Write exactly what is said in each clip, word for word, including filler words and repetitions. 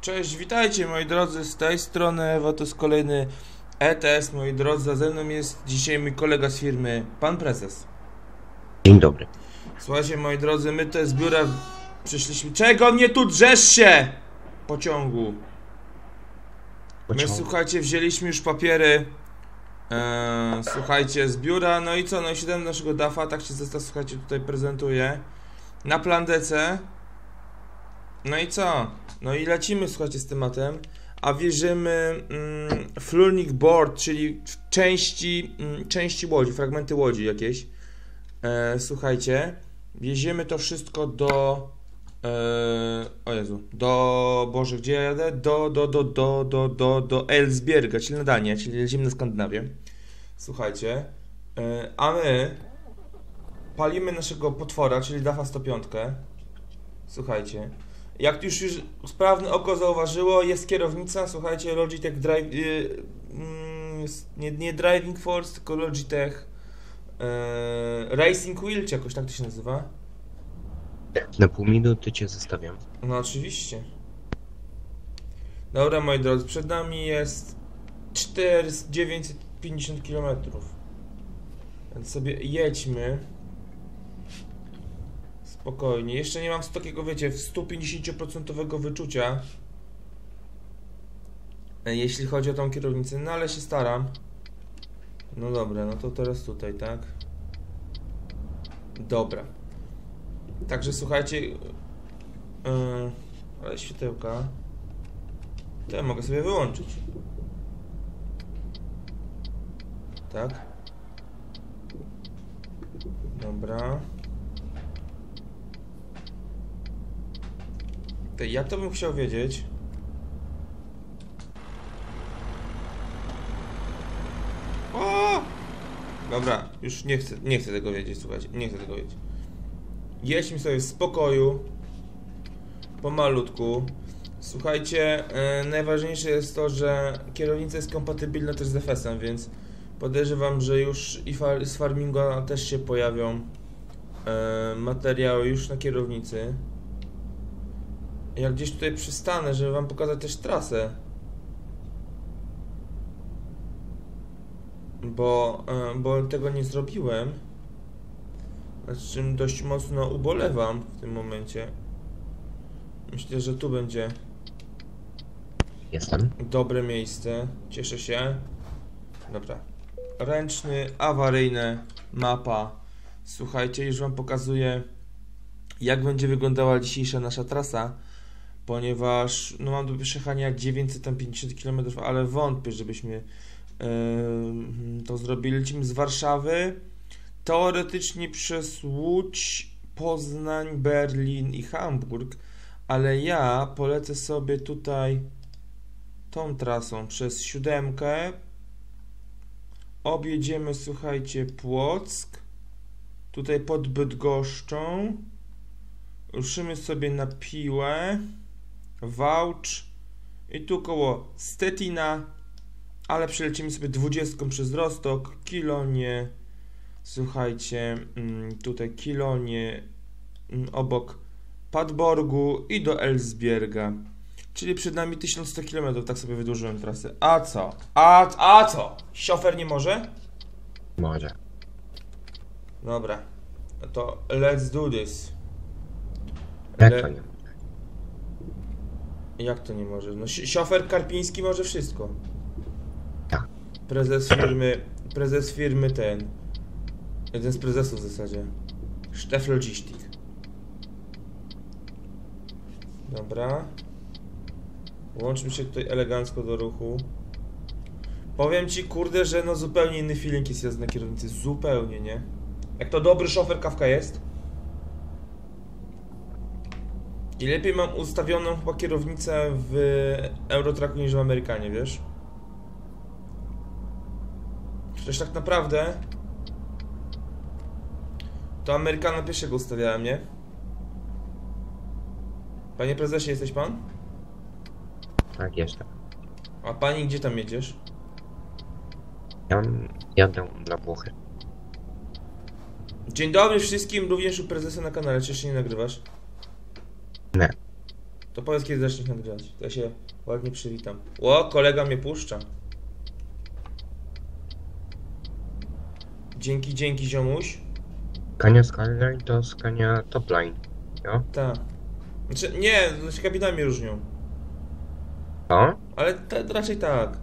Cześć, witajcie moi drodzy, z tej strony Ewa, to jest kolejny E T S, moi drodzy, a ze mną jest dzisiaj mój kolega z firmy, pan prezes. Dzień dobry. Słuchajcie moi drodzy, my to z biura przyszliśmy... Czego mnie tu drzesz się? Pociągu. My słuchajcie, wzięliśmy już papiery, eee, słuchajcie, z biura, no i co, no i siedem naszego dafa, tak się zestaw, słuchajcie, tutaj prezentuje. Na plan D C. No i co? No i lecimy, słuchajcie, z tematem, a wierzymy mm, Flurnik Board, czyli części, mm, części łodzi, fragmenty łodzi jakieś. E, słuchajcie, wieziemy to wszystko do... E, o Jezu, do... Boże, gdzie ja jadę? Do, do, do, do, do, do, do Elsbierga, czyli na Danię, czyli lecimy na Skandynawię. Słuchajcie, e, a my palimy naszego potwora, czyli Dafa sto pięć. Słuchajcie. Jak już, już sprawne oko zauważyło, jest kierownica, słuchajcie, Logitech Drive, yy, yy, nie, nie Driving Force, tylko Logitech yy, Racing Wheel, czy jakoś tak to się nazywa? Na pół minuty cię zostawiam. No oczywiście. Dobra moi drodzy, przed nami jest dziewięćset pięćdziesiąt kilometrów. Więc sobie jedźmy. Spokojnie, jeszcze nie mam takiego, wiecie, sto pięćdziesiąt procent wyczucia, jeśli chodzi o tą kierownicę, no ale się staram. No dobra, no to teraz tutaj, tak? Dobra. Także słuchajcie, yy, ale światełka to ja mogę sobie wyłączyć. Tak? Dobra. Ja to bym chciał wiedzieć. O! Dobra, już nie chcę, nie chcę tego wiedzieć, słuchajcie, nie chcę tego wiedzieć. Jedźmy sobie w spokoju, pomalutku. Słuchajcie, yy, najważniejsze jest to, że kierownica jest kompatybilna też z F S em, więc podejrzewam, że już i far z farminga też się pojawią yy, materiały już na kierownicy. Ja gdzieś tutaj przystanę, żeby wam pokazać też trasę. Bo, bo tego nie zrobiłem. Nad czym dość mocno ubolewam w tym momencie. Myślę, że tu będzie Jestem. dobre miejsce. Cieszę się. Dobra. Ręczny, awaryjne, mapa. Słuchajcie, już wam pokazuję, jak będzie wyglądała dzisiejsza nasza trasa. Ponieważ no mam do przejechania dziewięćset pięćdziesiąt kilometrów, ale wątpię, żebyśmy yy, to zrobili. Lecimy z Warszawy, teoretycznie przez Łódź, Poznań, Berlin i Hamburg, ale ja polecę sobie tutaj tą trasą przez siódemkę, objedziemy, słuchajcie, Płock, tutaj pod Bydgoszczą, ruszymy sobie na Piłę, Wałcz i tu koło Stettina, ale przelecimy sobie dwudziestką przez Rostok, Kilonie, słuchajcie, tutaj Kilonie, obok Padborgu i do Elsbierga, czyli przed nami tysiąc sto kilometrów, tak sobie wydłużyłem trasę. A co? A, a co? Szofer nie może? Może. Dobra, no to let's do this. Jak Le to nie? Jak to nie może? No szofer Karpiński może wszystko. Tak. Prezes firmy, prezes firmy ten, jeden z prezesów w zasadzie, Sztef Logistik. Dobra. Łączmy się tutaj elegancko do ruchu. Powiem ci, kurde, że no zupełnie inny feeling jest jazdy na kierownicy, zupełnie, nie? Jak to dobry szofer Kawka jest. I lepiej mam ustawioną chyba kierownicę w Eurotracku niż w Amerykanie, wiesz? Przecież tak naprawdę to Amerykana pierwszego ustawiałem, nie? Panie prezesie, jesteś pan? Tak, jestem. A pani gdzie tam jedziesz? Ja jadę na Włochy. Dzień dobry wszystkim, również u prezesa na kanale, czy jeszcze nie nagrywasz? Nie. To powiedz, kiedy zaczniesz nagrywać. To ja się ładnie przywitam. O, kolega mnie puszcza. Dzięki, dzięki, ziomuś. Skania Skyline to skania Topline. Jo? Tak. Znaczy, nie, to się kabinami różnią. To? Ale te, raczej tak.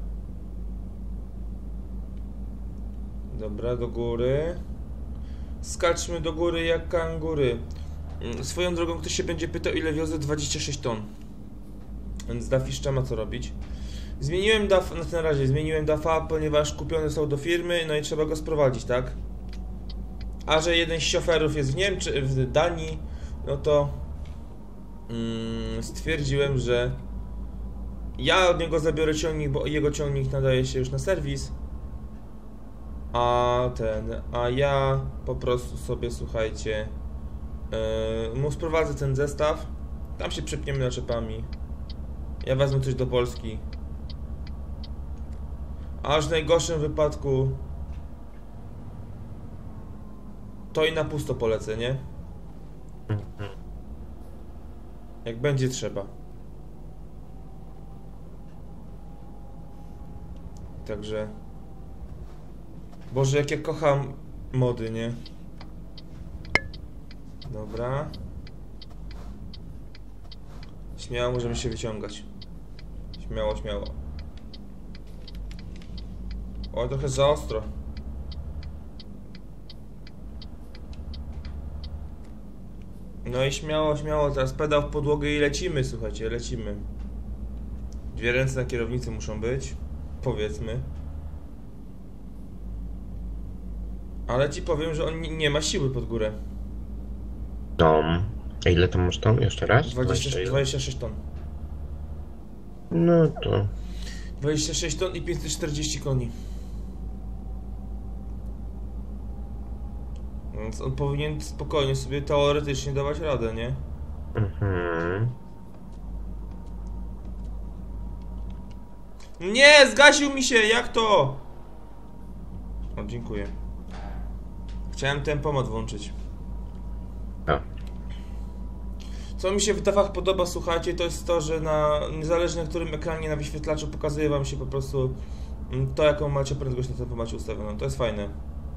Dobra, do góry. Skaczmy do góry jak kangury. Swoją drogą ktoś się będzie pytał, ile wiozę dwadzieścia sześć ton. Więc D A F jeszcze ma co robić. Zmieniłem D A F, na ten razie zmieniłem D A F-a, ponieważ kupione są do firmy, no i trzeba go sprowadzić, tak? A że jeden z szoferów jest w Niemczech, w Danii, no to mm, stwierdziłem, że ja od niego zabiorę ciągnik, bo jego ciągnik nadaje się już na serwis. A ten, a ja po prostu sobie, słuchajcie, yy, mu sprowadzę ten zestaw. Tam się przepniemy naczepami. Ja wezmę coś do Polski. Aż w najgorszym wypadku to i na pusto polecę, nie? Jak będzie trzeba. Także... Boże, jak ja kocham mody, nie? Dobra. Śmiało możemy się wyciągać. Śmiało, śmiało. O, trochę za ostro. No i śmiało, śmiało, teraz pedał w podłogę i lecimy, słuchajcie, lecimy. Dwie ręce na kierownicy muszą być, powiedzmy. Ale ci powiem, że on nie ma siły pod górę. No. A ile to masz ton? Jeszcze raz? dwadzieścia, dwadzieścia sześć ton. No to... dwadzieścia sześć ton i pięćset czterdzieści koni. Więc on powinien spokojnie sobie teoretycznie dawać radę, nie? Mhm. Nie, zgasił mi się, jak to? O, dziękuję. Chciałem tempomat włączyć. No. Co mi się w D A F-ach podoba, słuchajcie, to jest to, że na niezależnie na którym ekranie na wyświetlaczu pokazuje wam się po prostu to, jaką macie prędkość na tempomacie ustawioną. To jest fajne.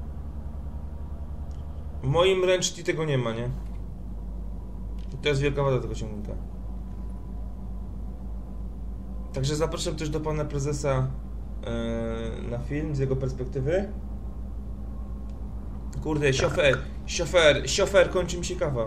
W moim ręczniku tego nie ma, nie? I to jest wielka wada tego ciągnika. Także zapraszam też do pana prezesa yy, na film z jego perspektywy. Kurde, szofer, szofer, szofer, kończy mi się kawa.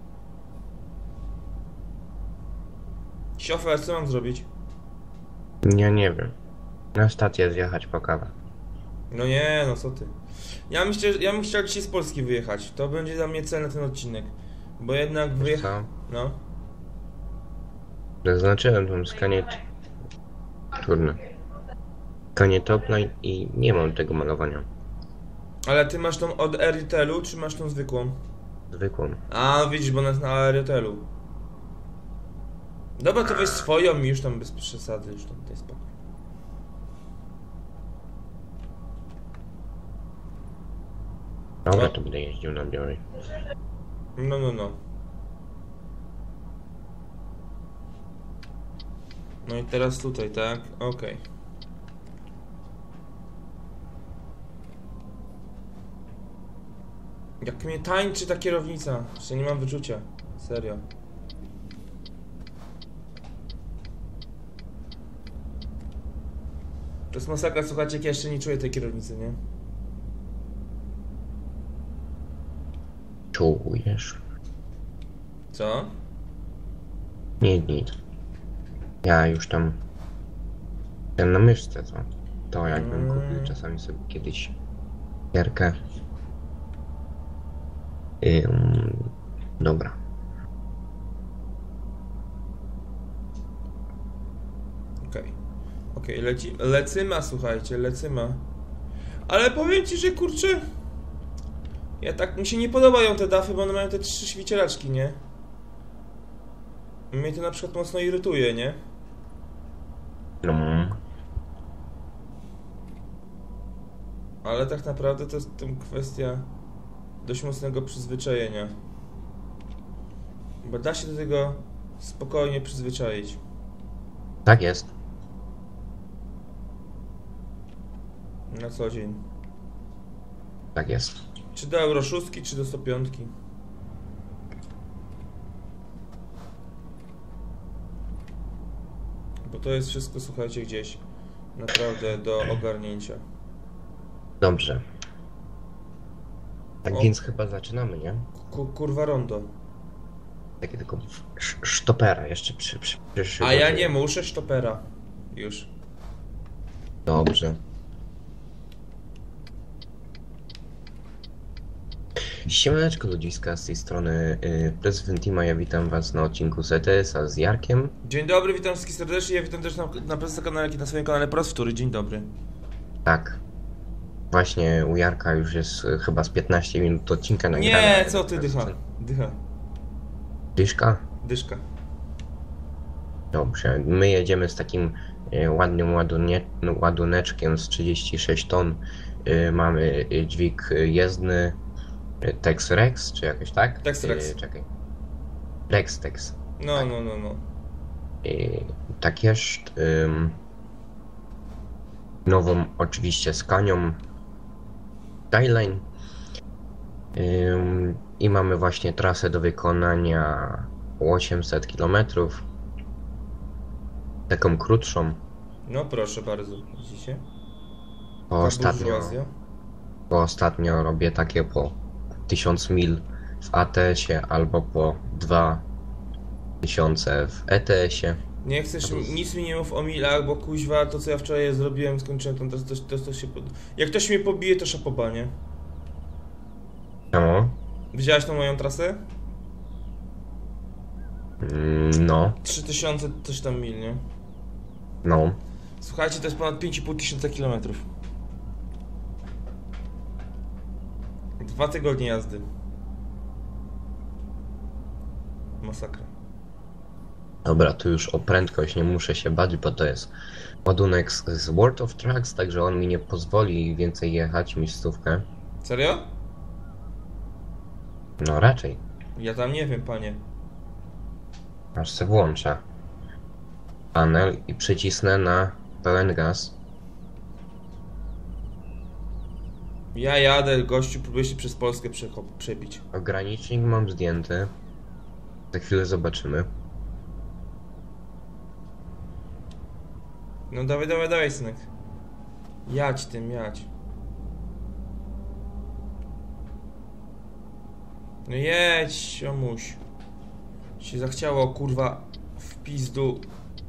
Szofer, co mam zrobić? Ja nie wiem. Na stację zjechać po kawę. No nie, no co ty. Ja myślę, ja bym chciał dzisiaj z Polski wyjechać. To będzie dla mnie cel na ten odcinek. Bo jednak wyjechać. No. Zaznaczyłem tą skanię... Trudno. Skanię Topline i nie mam tego malowania. Ale ty masz tą od Airtelu, czy masz tą zwykłą? Zwykłą. A, widzisz, bo ona jest na Airtelu. Dobra, to weź swoją i już tam bez przesady, już tam tutaj spoko. Dobra, No. to będę jeździł na białej. No, no, no. No i teraz tutaj, tak? Okej. Okay. Jak mnie tańczy ta kierownica, że nie mam wyczucia. Serio. To jest masakra, słuchajcie, jak ja jeszcze nie czuję tej kierownicy, nie? Czujesz? Co? Nie, nic. Ja już tam... Ten na myszce, co? To jakbym Mm. kupił czasami sobie kiedyś... Gierkę. Ym, dobra. Okej. Okay. Okej, okay, leci... Lecyma, słuchajcie, lecyma. Ale powiem ci, że kurczę... Ja tak... Mi się nie podobają te dafy, bo one mają te trzy świecielaczki, nie? Mnie to na przykład mocno irytuje, nie? No. Ale tak naprawdę to jest tym kwestia dość mocnego przyzwyczajenia. Bo da się do tego spokojnie przyzwyczaić. Tak jest. Na co dzień. Tak jest. Czy do Euro sześć, czy do sto pięć. Bo to jest wszystko, słuchajcie, gdzieś naprawdę do ogarnięcia. Dobrze. Tak O. więc chyba zaczynamy, nie? Ku, kurwa rondo. Takie tylko sz- sztopera jeszcze przy, przy, przy A ja nie muszę sztopera. Już. Dobrze. Siemaneczko ludziska, z tej strony y, Prezydent Tima, ja witam was na odcinku z E T S-a z Jarkiem. Dzień dobry, witam wszystkich serdecznie. Ja witam też na, na Prezesa kanale, jak i na swoim kanale po raz wtóry. Dzień dobry. Tak. Właśnie u Jarka już jest y, chyba z piętnaście minut odcinka nagrane. Nie, co ty, dycha. Dycha. Dyszka? Dyszka. Dobrze, my jedziemy z takim y, ładnym ładunie, ładuneczkiem z trzydzieści sześć ton. Y, mamy y, dźwig y, jezdny y, Tex Rex, czy jakoś tak? Tex Rex. Y, czekaj. Rex Tex. No, no, no, no. I tak jest. Ym, nową oczywiście Scanią Skyline. Ym, I mamy właśnie trasę do wykonania osiemset kilometrów. Taką krótszą. No proszę bardzo, widzicie? Bo ostatnio, burżuazja. bo ostatnio robię takie po tysiąc mil w A T S-ie albo po dwa tysiące w E T S-ie. Nie chcesz, nic mi nie mów o milach, bo kuźwa, to co ja wczoraj zrobiłem, skończyłem tą trasę, to, to, to się... Pod... Jak ktoś mnie pobije, to szapoba, nie? No. Widziałeś tą moją trasę? Mm, No. trzy tysiące coś tam mil, nie? No. Słuchajcie, to jest ponad pięć i pół tysiąca kilometrów. Dwa tygodnie jazdy. Masakra. Dobra, tu już o prędkość nie muszę się bać, bo to jest ładunek z, z World of Trucks, także on mi nie pozwoli więcej jechać mi stówkę. Serio? No raczej, Ja tam nie wiem, panie. aż se włączę panel i przycisnę na pełen gaz. Ja jadę, gościu, próbuję się przez Polskę przeko- przebić. Ogranicznik mam zdjęty. Za chwilę zobaczymy. No dawaj, dawaj, dawaj, synek. Jadź tym, jadź. No jedź, siomuś. Się zachciało, kurwa, w pizdu.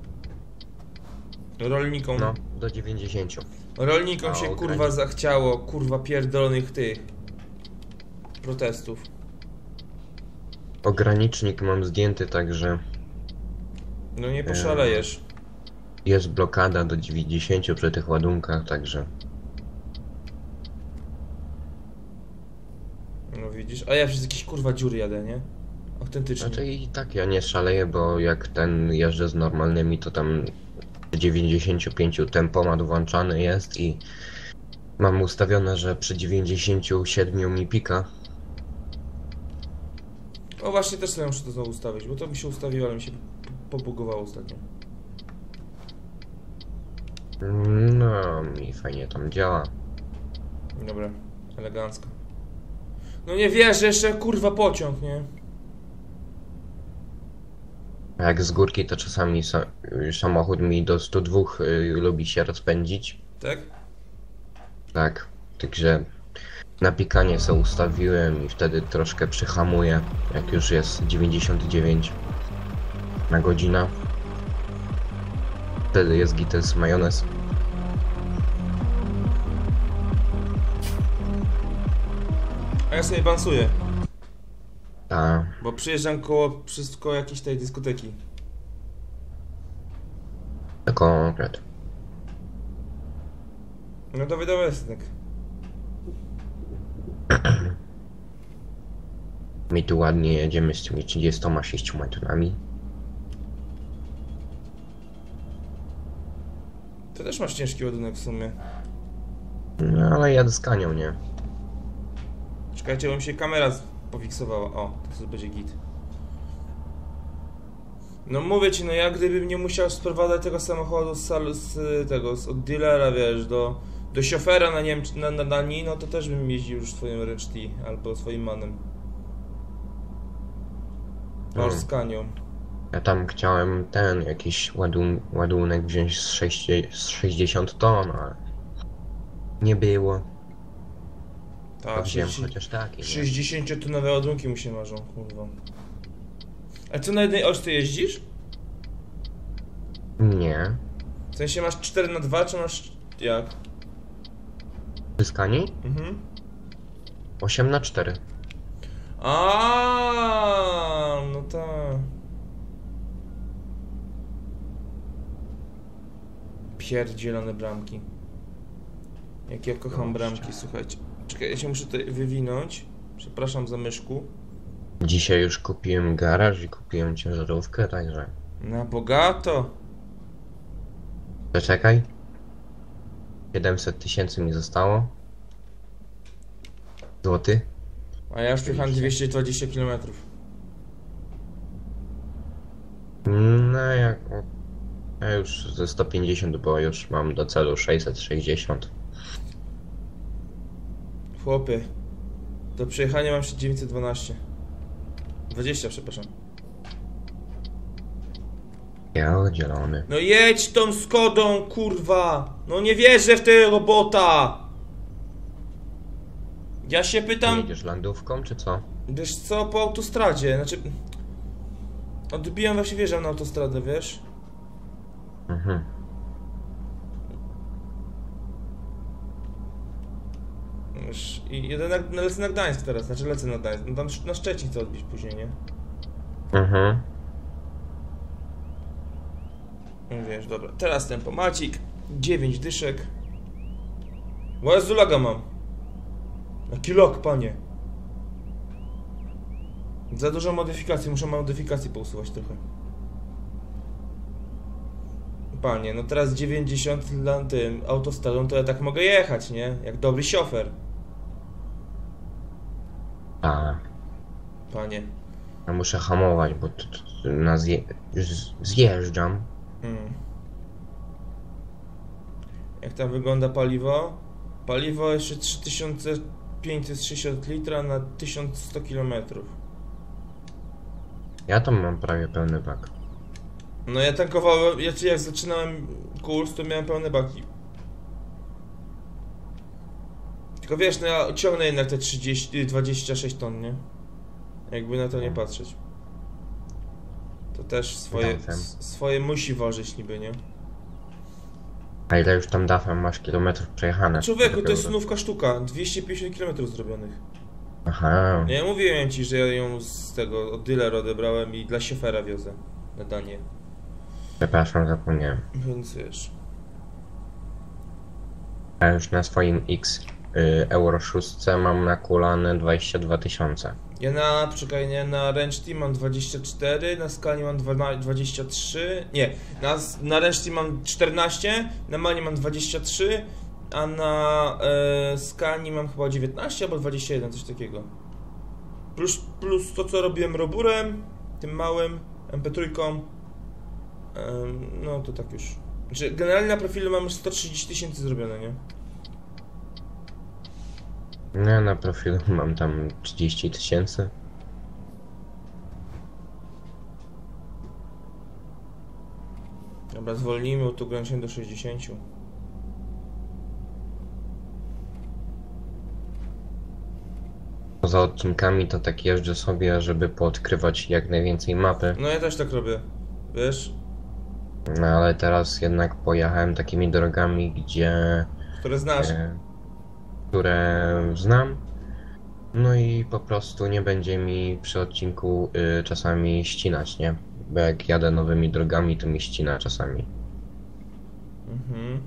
Rolnikom. No, do dziewięćdziesięciu. Rolnikom A, się, ograni- kurwa, zachciało, kurwa, pierdolonych tych protestów. Ogranicznik mam zdjęty, także No nie poszalejesz. jest blokada do dziewięćdziesięciu przy tych ładunkach, także No widzisz, a ja przez jakieś, kurwa, dziury jadę, nie? Autentycznie. znaczy i tak ja nie szaleję, bo jak ten jeżdżę z normalnymi, to tam przy dziewięćdziesięciu pięciu tempomat włączany jest i mam ustawione, że przy dziewięćdziesięciu siedmiu mi pika. O właśnie, też sobie muszę to znowu ustawić, bo to mi się ustawiło, ale mi się po- pobugowało ostatnio. No, mi fajnie tam działa. Dobra, elegancko. No nie wierzę, jeszcze kurwa pociąg, nie? A jak z górki, to czasami sa samochód mi do stu dwóch y, lubi się rozpędzić. Tak? Tak, także na pikanie sobie ustawiłem i wtedy troszkę przyhamuję, jak już jest dziewięćdziesiąt dziewięć na godzinę. Wtedy jest gites majonez. A ja sobie bansuję, A bo przyjeżdżam koło wszystko jakiejś tej dyskoteki. to konkret. No dawaj, dawaj, synek. My tu ładnie jedziemy z tymi trzydziestoma sześcioma tonami. Ty też masz ciężki ładunek w sumie. No ale jadę z Kanią, nie? Czekajcie, bo mi się kamera z- pofiksowała. O, to sobie będzie git. No mówię ci, no ja gdybym nie musiał sprowadzać tego samochodu z, sal, z tego, z, od dealera, wiesz, do, do szofera na Niemcz, na, na Danii, no to też bym jeździł już swoim ręczti albo swoim manem. Masz z Kanią. Ja tam chciałem ten jakiś ładun ładunek wziąć z, z sześćdziesiąt ton, ale nie było. Tak, wziąłem chociaż taki. sześćdziesięciotonowe ładunki mu się marzą, kurwa. A co na jednej oś jeździsz? Nie. W sensie masz cztery na dwa, czy masz jak? Zyskani? Mhm. osiem na cztery. A, no tak. Pierdzielone bramki. Jak ja kocham bramki, słuchajcie. Czekaj, ja się muszę tutaj wywinąć. Przepraszam za myszku. Dzisiaj już kupiłem garaż i kupiłem ciężarówkę, także... Na bogato. Zaczekaj. siedemset tysięcy mi zostało. Złoty. A ja już przejechałem dwieście dwadzieścia kilometrów. No jak... Ja już ze sto pięćdziesiąt, bo już mam do celu sześćset sześćdziesiąt. Chłopie. Do przejechania mam jeszcze dziewięćset dwanaście. dwadzieścia, przepraszam. Ja zielony. No jedź tą Skodą, kurwa! No nie wierzę w tę robota! Ja się pytam... Jedziesz landówką, czy co? Wiesz co, po autostradzie, znaczy... Odbijam właśnie, wjeżdżam na autostradę, wiesz? Mhm. Wiesz, i jedę na, lecę na Gdańsk teraz, znaczy lecę na Gdańsk, no tam na Szczecin chcę odbić później, nie? Mhm. No wiesz, dobra, teraz tempomacik, dziewięć dyszek. Łazu laga mam. Jaki log, panie. Za dużo modyfikacji, muszę modyfikacji pousuwać trochę. Panie, no teraz dziewięćdziesiąt na tym autostradą, to ja tak mogę jechać, nie? Jak dobry szofer. A. Panie. Ja muszę hamować, bo tu, tu, tu na zje z- zjeżdżam. Hmm. Jak tam wygląda paliwo? Paliwo jeszcze trzy tysiące pięćset sześćdziesiąt litra na tysiąc sto kilometrów. Ja tam mam prawie pełny bak. No ja tankowałem, ja jak zaczynałem kurs, to miałem pełne baki. Tylko wiesz, no ja ciągnę jednak te trzydzieści, dwadzieścia sześć ton, nie? Jakby na to nie patrzeć. To też swoje, s- swoje musi ważyć niby, nie? A ile już tam dafem masz kilometrów przejechane? Człowieku, to jest snówka sztuka, dwieście pięćdziesiąt kilometrów zrobionych. Aha. No ja mówiłem ci, że ja ją z tego, od dealera odebrałem i dla szofera wiozę na Danię. Przepraszam, zapomniałem. Więc wiesz. Ja już na swoim X y, Euro sześć mam nakulane dwadzieścia dwa tysiące. Ja na, czekaj, nie, na ręczni mam dwadzieścia cztery, na skali mam dwadzieścia trzy, nie, na, na ręczni mam czternaście, na manie mam dwadzieścia trzy, a na e, skali mam chyba dziewiętnaście albo dwadzieścia jeden, coś takiego. Plus, plus to, co robiłem roburem, tym małym, em pe trzy, e, no to tak już. Znaczy, generalnie na profilu mam już sto trzydzieści tysięcy zrobione, nie? No na profilu mam tam trzydzieści tysięcy. Dobra, zwolnijmy, bo tu ograniczyłem do sześćdziesięciu. Poza odcinkami to tak jeżdżę sobie, żeby poodkrywać jak najwięcej mapy. No ja też tak robię, wiesz? No ale teraz jednak pojechałem takimi drogami, gdzie... Które znasz. E, które znam. No i po prostu nie będzie mi przy odcinku y, czasami ścinać, nie? Bo jak jadę nowymi drogami, to mi ścina czasami. Mhm.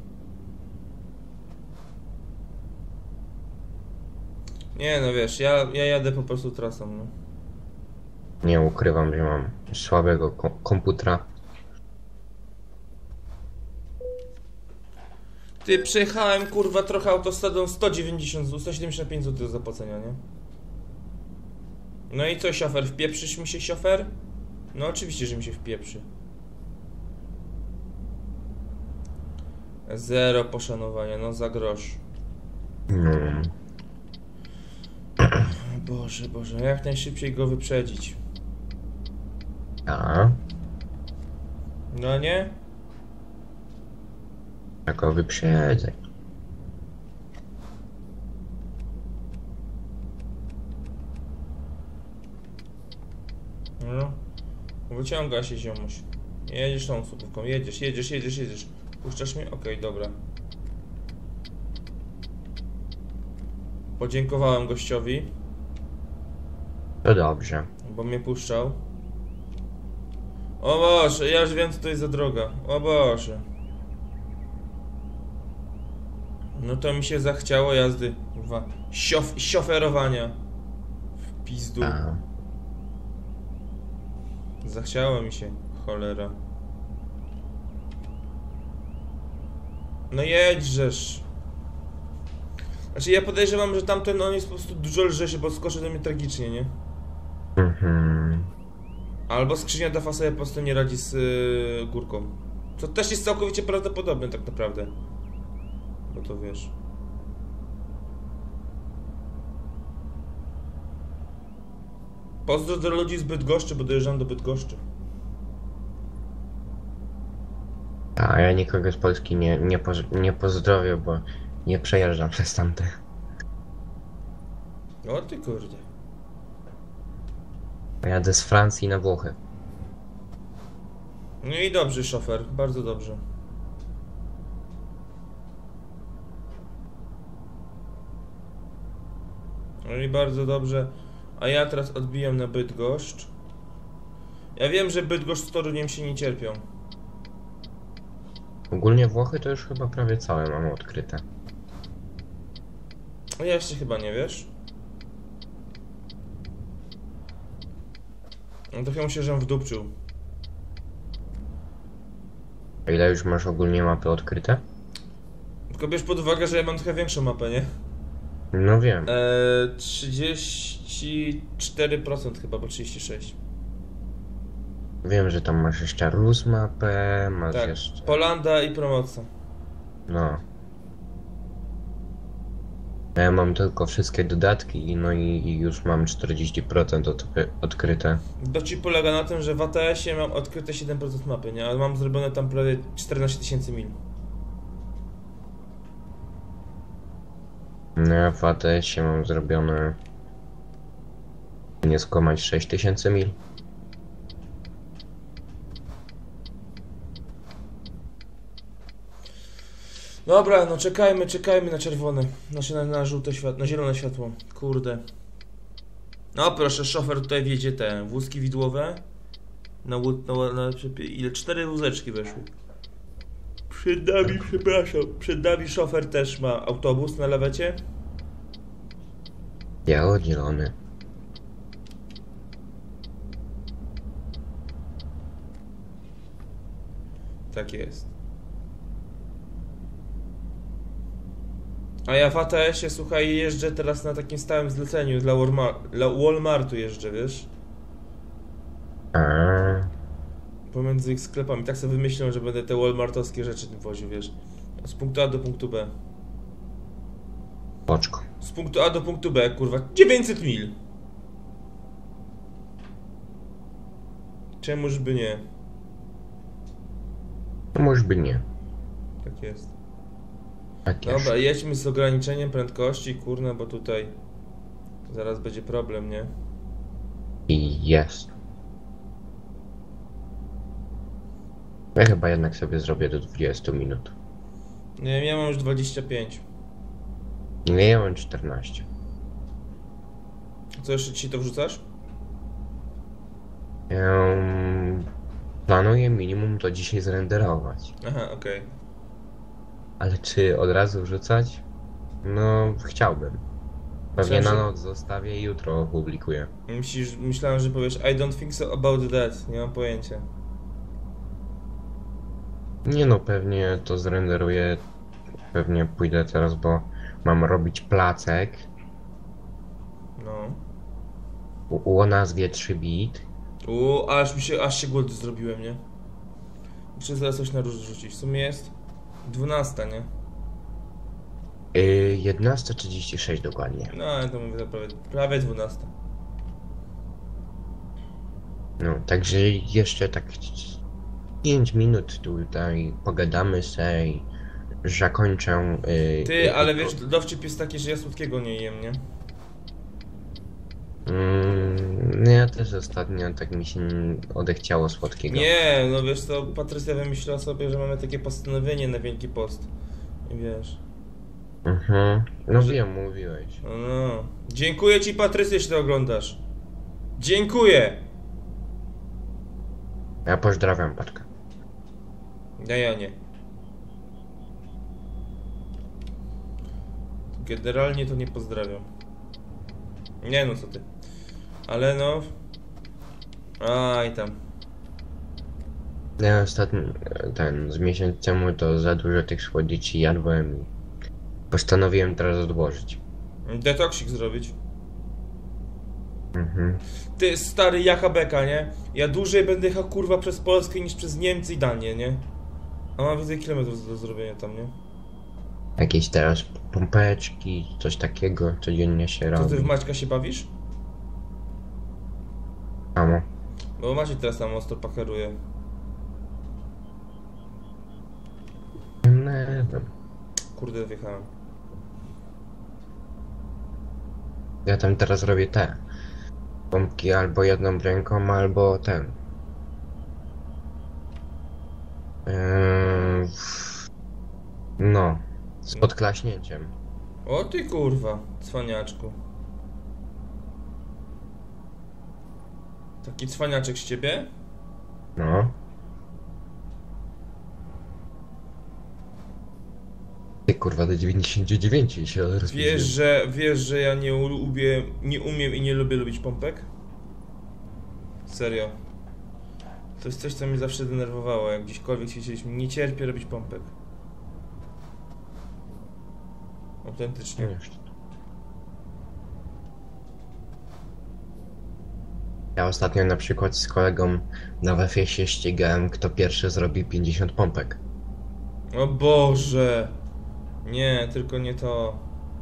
Nie no wiesz, ja, ja jadę po prostu trasą, no. Nie ukrywam, że mam słabego ko komputera. Ty, przejechałem kurwa trochę autostradą sto dziewięćdziesiąt złotych, sto siedemdziesiąt pięć złotych do zapłacenia, nie? No i co, szofer? Wpieprzysz mi się, szofer? No oczywiście, że mi się wpieprzy. Zero poszanowania, no za grosz. No. Boże, Boże, jak najszybciej go wyprzedzić. A? No nie? Jak go wyprzedzę. No. Wyciąga się ziomuś. Jedziesz tą słupówką, jedziesz, jedziesz, jedziesz, jedziesz. Puszczasz mnie? Okej, okay, dobra. Podziękowałem gościowi. To dobrze. Bo mnie puszczał. O Boże, ja już wiem co to jest za droga. O Boże. No to mi się zachciało jazdy. Kurwa. Siof sioferowania. W pizdu. A. Zachciało mi się. Cholera. No jedźżesz. Znaczy ja podejrzewam, że tamten on jest po prostu dużo lżejszy, bo skoczy do mnie tragicznie, nie? Mhm. Albo skrzynia Dafa sobie po prostu nie radzi z yy, górką. Co też jest całkowicie prawdopodobne tak naprawdę. Bo to wiesz. Pozdro do ludzi z Bydgoszczy, bo dojeżdżam do Bydgoszczy. A ja nikogo z Polski nie, nie, poz nie pozdrowię, bo nie przejeżdżam przez tamte. O ty kurde. Jadę z Francji na Włochy. No i dobrze, szofer, bardzo dobrze. No i bardzo dobrze. A ja teraz odbijam na Bydgoszcz. Ja wiem, że Bydgoszcz z Toruniem się nie cierpią. Ogólnie Włochy to już chyba prawie całe mamy odkryte. A ja jeszcze chyba nie wiesz. No to chyba się, żem wdupczył. A ile już masz ogólnie mapy odkryte? Tylko bierz pod uwagę, że ja mam trochę większą mapę, nie? No wiem. Eee, trzydzieści cztery procent chyba, bo trzydzieści sześć procent. Wiem, że tam masz jeszcze Rus mapę, masz Tak, jeszcze... Polanda i Promoca. No. A ja mam tylko wszystkie dodatki, no i, i już mam czterdzieści procent odkry odkryte. To ci polega na tym, że w A T S-ie mam odkryte siedem procent mapy, nie? Ale mam zrobione tam prawie czternaście tysięcy mil. No ja w A T S-ie mam zrobione... nie skłamać sześć tysięcy mil. Dobra, no czekajmy, czekajmy na czerwone. Znaczy na, na żółte światło, na zielone światło. Kurde. No proszę, szofer tutaj wjedzie te wózki widłowe. Na łód, na, na, na ile? Cztery wózeczki weszły. Przed nami, przepraszam, przed nami szofer też ma autobus na lawecie. Biało-zielony. Tak jest. A ja w A T S-ie, słuchaj, jeżdżę teraz na takim stałym zleceniu dla, Walmar dla Walmartu jeżdżę, wiesz? A, Pomiędzy ich sklepami. Tak sobie wymyślę, że będę te walmartowskie rzeczy tym woził, wiesz? Z punktu A do punktu B. Poczko. Z punktu A do punktu B, kurwa. dziewięćset mil! Czemuż by nie? No może by nie. Tak jest. Tak Dobra, jedźmy z ograniczeniem prędkości, kurna, bo tutaj zaraz będzie problem, nie? I jest. Ja chyba jednak sobie zrobię do dwudziestu minut. Nie wiem, ja mam już dwadzieścia pięć. Nie, ja mam czternaście. Co jeszcze dzisiaj to wrzucasz? Um, planuję minimum to dzisiaj zrenderować. Aha, okej. Okay. Ale czy od razu wrzucać? No, chciałbym. Pewnie Myślałem, na że- noc zostawię i jutro opublikuję. Myślisz, myślałem, że powiesz I don't think so about that. Nie mam pojęcia. Nie no, pewnie to zrenderuję. Pewnie pójdę teraz, bo mam robić placek No. o, o nazwie trzy bit. U, aż mi się, aż się głodny zrobiłem, nie? Muszę zaraz coś na róż rzucić. W sumie jest dwunasta, nie? Yy, jedenasta trzydzieści sześć dokładnie. No, ale to mówię to prawie, prawie dwunasta. No, także jeszcze tak pięć minut tutaj pogadamy se i zakończę. Yy, Ty, ale wiesz, dowcip jest taki, że ja słodkiego nie jem, nie? Mm, no ja też ostatnio tak mi się odechciało słodkiego. Nie, no wiesz co, Patrycja wymyśliła sobie, że mamy takie postanowienie na Wielki Post. I wiesz. Mhm. No Że- wiem, mówiłeś. No, no. Dziękuję ci, Patrycja, jeśli to oglądasz. Dziękuję! Ja pozdrawiam Patka. Ja, ja nie. Generalnie to nie pozdrawiam. Nie no, co ty. Ale no... Aj tam. Ja ostatnio, ten, z miesiąc temu to za dużo tych słodyczy jadłem i postanowiłem teraz odłożyć. Detoksik zrobić. Mhm. Ty, stary jaka beka, nie? Ja dłużej będę jechał kurwa przez Polskę niż przez Niemcy i Danię, nie? A mam więcej kilometrów do zrobienia tam, nie? Jakieś teraz pompeczki, coś takiego codziennie się To robi. ty w Maćka się bawisz? Mamo. Bo Maciek teraz tam ostro pakeruje. Nie wiem. Kurde, wjechałem. Ja tam teraz robię te pompki albo jedną ręką, albo ten. Eee, no, z podklaśnięciem. O ty kurwa, cwaniaczku. Taki cwaniaczek z ciebie? No. Ty kurwa do dziewięćdziesięciu dziewięciu się rozwijesz. Wiesz, że, wiesz, że ja nie lubię, nie umiem i nie lubię lubić pompek? Serio. To jest coś, co mnie zawsze denerwowało, jak gdzieśkolwiek ćwiczyliśmy. Nie cierpię robić pompek. Autentycznie. Ja ostatnio na przykład z kolegą na W F-ie się ścigałem, kto pierwszy zrobi pięćdziesiąt pompek. O Boże! Nie, tylko nie to.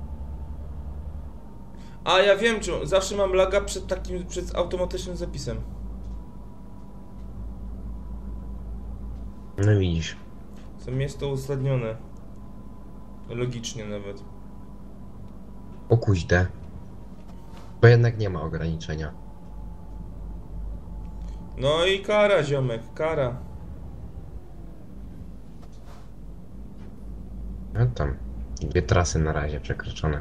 A ja wiem, czy zawsze mam laga przed takim, przed automatycznym zapisem. No widzisz. Sam jest to uzasadnione. Logicznie nawet. O kuźdę. Bo jednak nie ma ograniczenia. No i kara, ziomek, kara. No tam. Dwie trasy na razie przekroczone.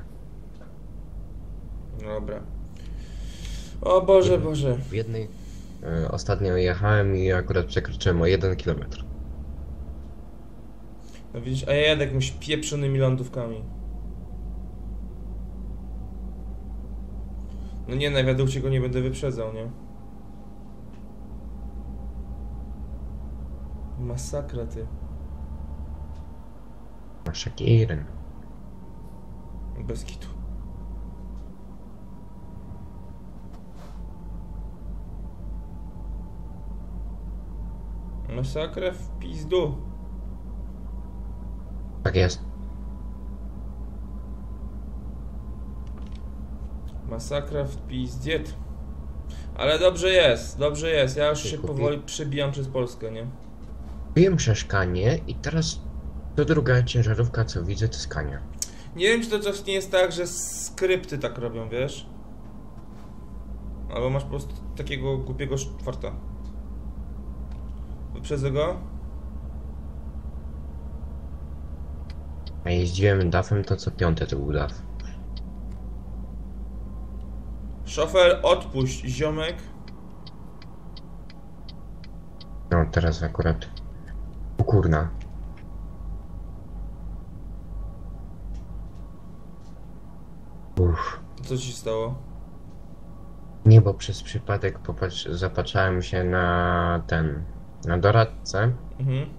Dobra. O Boże, Boże. W jednej y, ostatnio jechałem i akurat przekroczyłem o jeden kilometr. No widzisz, a ja jadę jakimiś pieprzonymi lądówkami. No nie, na wiadukcie go nie będę wyprzedzał, nie? Masakra, ty. Masz jaki jeden. Bez kitu. Masakra w pizdu. Tak jest. Masakra w pizdiet. Ale dobrze jest, dobrze jest. Ja już się Kupi- powoli przebijam przez Polskę, nie? Kupiłem przeszkanie i teraz to druga ciężarówka co widzę to jest Kania. Nie wiem, czy to coś nie jest tak, że skrypty tak robią, wiesz? Albo masz po prostu takiego głupiego czwarta. Wyprzedzę go? A jeździłem dafem to co piąte to był daf. Szofer, odpuść, ziomek. No teraz akurat. O kurna. Uff. Co ci się stało? Nie, bo przez przypadek popatrz, zapatrzałem się na ten, na doradcę Mhm.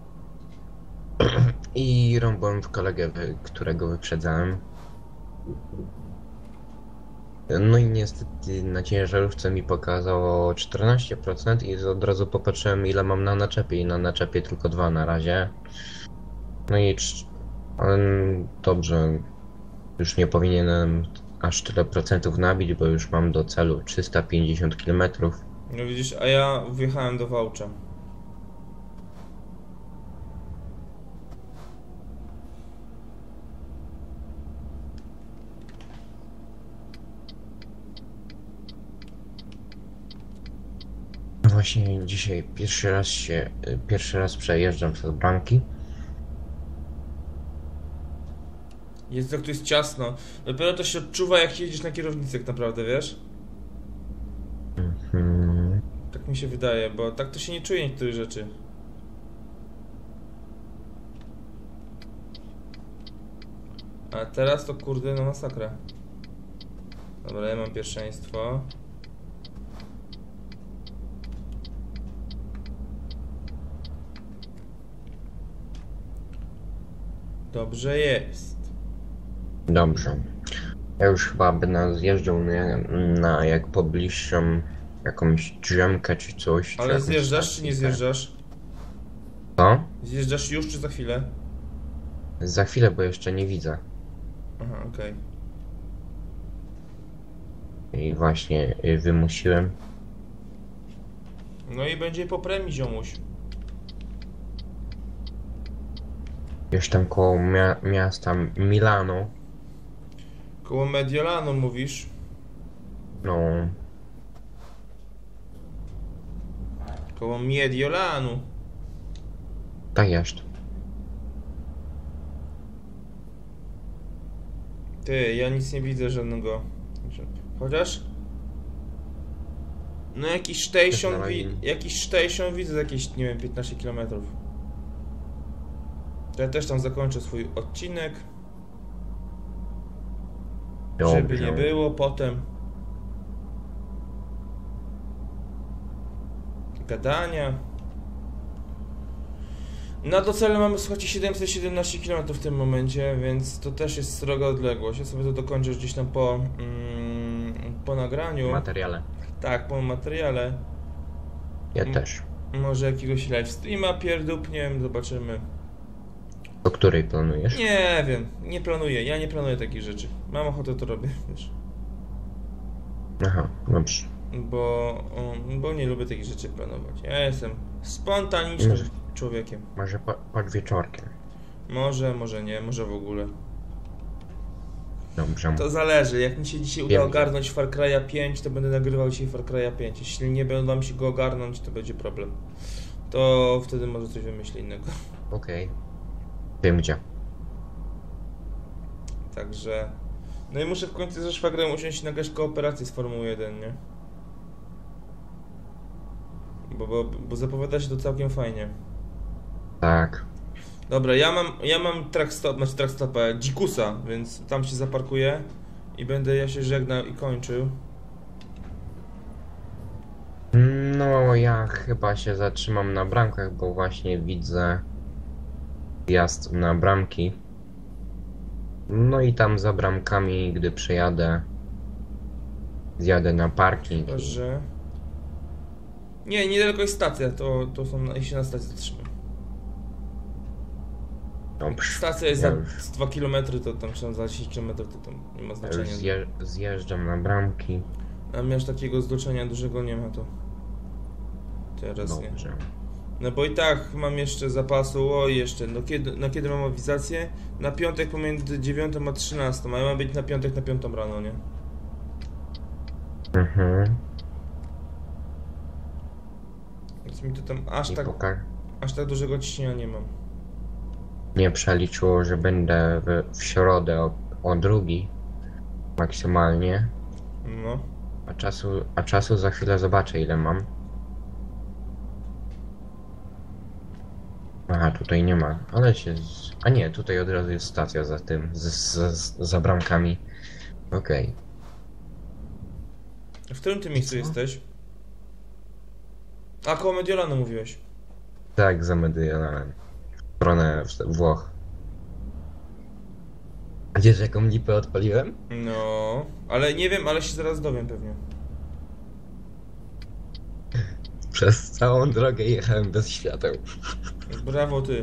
i rąbałem w kolegę, wy- którego wyprzedzałem. No i niestety na ciężarówce mi pokazało czternaście procent i od razu popatrzyłem ile mam na naczepie i na naczepie tylko dwa na razie. No i cz- ale dobrze, już nie powinienem aż tyle procentów nabić, bo już mam do celu trzysta pięćdziesiąt kilometrów. No widzisz, a ja wjechałem do Wałcza. Właśnie dzisiaj pierwszy raz się, pierwszy raz przejeżdżam przez bramki. Jest jak tu jest ciasno. Dopiero to się odczuwa, jak jedziesz na kierownicy, tak naprawdę, wiesz? Mhm. Tak mi się wydaje, bo tak to się nie czuje niektórych rzeczy. A teraz to kurde, no masakra. Dobra, ja mam pierwszeństwo. Dobrze jest. Dobrze. Ja już chyba będę zjeżdżał na, na jak pobliższą jakąś drzemkę czy coś. czy Ale jakąś zjeżdżasz czy nie stację. zjeżdżasz? Co? Zjeżdżasz już czy za chwilę? Za chwilę, bo jeszcze nie widzę. Aha, okej. I właśnie y, wymusiłem. No i będzie po premii, ziomuś. Już tam koło mia miasta Milano. Koło Mediolanu mówisz? No, Koło Mediolanu. tak jest. Ty, ja nic nie widzę żadnego. Chociaż? No jakiś station, Jest na wi linii. jakiś station widzę za jakieś, nie wiem, piętnaście kilometrów. To ja też tam zakończę swój odcinek. Żeby Dobrze. nie było potem gadania. No do celu mamy, słuchajcie, siedemset siedemnaście kilometrów w tym momencie, więc to też jest sroga odległość. Ja sobie to dokończę gdzieś tam po, mm, po nagraniu. Materiale. Tak, po materiale. Ja M- też. Może jakiegoś live streama pierdupniem, zobaczymy. Do której planujesz? Nie wiem, nie planuję, ja nie planuję takich rzeczy. Mam ochotę, to robię, wiesz. Aha, dobrze. Bo, um, bo nie lubię takich rzeczy planować. Ja jestem spontanicznym Może- człowiekiem. Może po, pod wieczorkiem. Może, może nie, może w ogóle. Dobrze. To zależy, jak mi się dzisiaj uda Wiem, że- ogarnąć Far Cry'a pięć, to będę nagrywał dzisiaj Far Cry'a pięć. Jeśli nie uda mi się go ogarnąć, to będzie problem. To wtedy może coś wymyślę innego. Okej. Wiem gdzie. Także... No i muszę w końcu ze szwagrem usiąść i nagrać kooperację z Formuły jeden, nie? Bo, bo, bo zapowiada się to całkiem fajnie. Tak. Dobra, ja mam, ja mam trackstop, znaczy trackstopa, dzikusa, więc tam się zaparkuję i będę ja się żegnał i kończył. No, ja chyba się zatrzymam na bramkach, bo właśnie widzę wjazd na bramki. No i tam za bramkami, gdy przejadę, zjadę na parking. Chyba, że... Nie, niedaleko jest stacja, to, to są, i się na stacji zatrzymam. Dobrze. Stacja jest Ja za już, z dwa kilometry, to tam czy za dziesięć kilometrów, to tam nie ma ja już znaczenia. zje, zjeżdżam na bramki. A miałeś takiego zdoczenia dużego nie ma to. Teraz nie. Dobrze. No bo i tak mam jeszcze zapasu, o jeszcze, no kiedy, no kiedy mam awizację? Na piątek pomiędzy dziewiątą a trzynastą, a ja mam być na piątek na piątą rano, nie? Mhm. Więc mi to tam aż I tak, poka- aż tak dużego ciśnienia nie mam. nie przeliczyło, że będę w, w środę o, o drugi maksymalnie. No. A czasu, a czasu za chwilę zobaczę ile mam. Aha, tutaj nie ma, ale się... Z... A nie, tutaj od razu jest stacja za tym, z, z, z, za bramkami. Okej. W którym ty miejscu Co? jesteś? A, koło Mediolanu mówiłeś. Tak, za Mediolanem. W stronę w- Włoch. Wiesz jaką lipę odpaliłem? No, ale nie wiem, ale się zaraz dowiem pewnie. Przez całą drogę jechałem bez świateł. Brawo ty.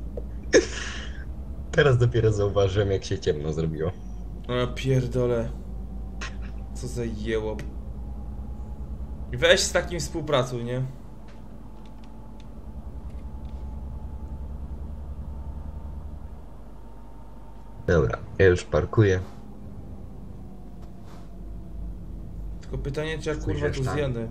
Teraz dopiero zauważyłem jak się ciemno zrobiło. O pierdole. Co za jełop. Weź z takim współpracuj, nie? Dobra, ja już parkuję. Tylko pytanie, czy ja kurwa Pójdziesz tu tam. zjadę.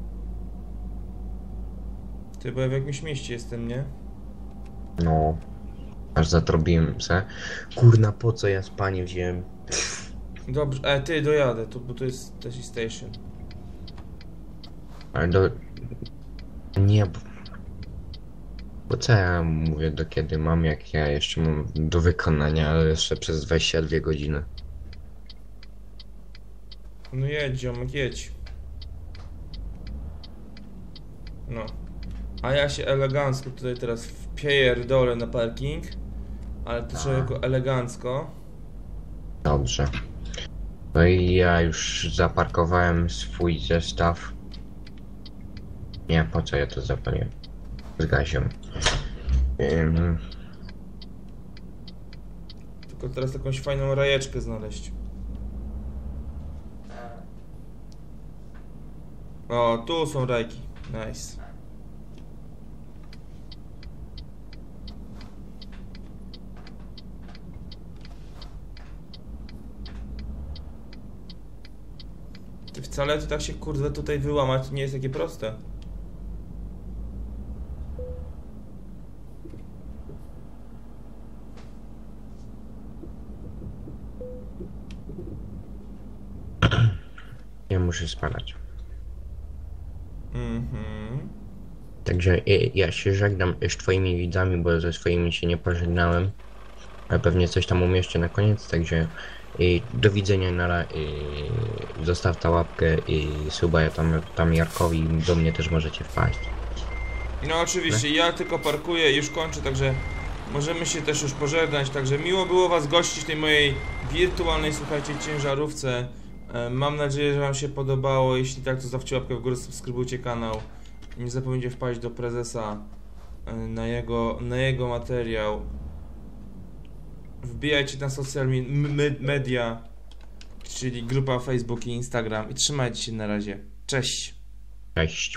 Ty, bo ja w jakimś mieście jestem, nie? No. Aż zatrobiłem se. Kurna, po co ja spanie wziąłem? Dobrze, e, ty, dojadę, to, bo to jest Tessie Station. Ale do... Nie, bo... Bo co ja mówię do kiedy mam, jak ja jeszcze mam do wykonania, ale jeszcze przez dwadzieścia dwie godziny. No jedź, ziomek, jedź. No. A ja się elegancko tutaj teraz wpierdolę na parking. Ale to trzeba jako elegancko. Dobrze. No i ja już zaparkowałem swój zestaw. Nie, po co ja to zapaliłem? Z gazem. Ym, Tylko teraz jakąś fajną rajeczkę znaleźć. O, tu są rajki. Nice. Ty wcale to tak się kurde tutaj wyłamać nie jest takie proste. ja muszę spadać. Mhm. Także y, ja się żegnam z twoimi widzami, bo ze swoimi się nie pożegnałem. A pewnie coś tam umieszczę na koniec, także y, do widzenia, nara, y, zostaw ta łapkę i suba ja tam, tam Jarkowi, do mnie też możecie wpaść. No oczywiście, ja tylko parkuję i już kończę, także możemy się też już pożegnać, także miło było was gościć w tej mojej wirtualnej, słuchajcie, ciężarówce. E, Mam nadzieję, że wam się podobało, jeśli tak, to zostawcie łapkę w górę, subskrybujcie kanał. Nie zapomnijcie wpaść do prezesa e, na jego, na jego materiał. Wbijajcie na social mi- m- media, czyli grupa Facebook i Instagram i trzymajcie się na razie. Cześć! Cześć.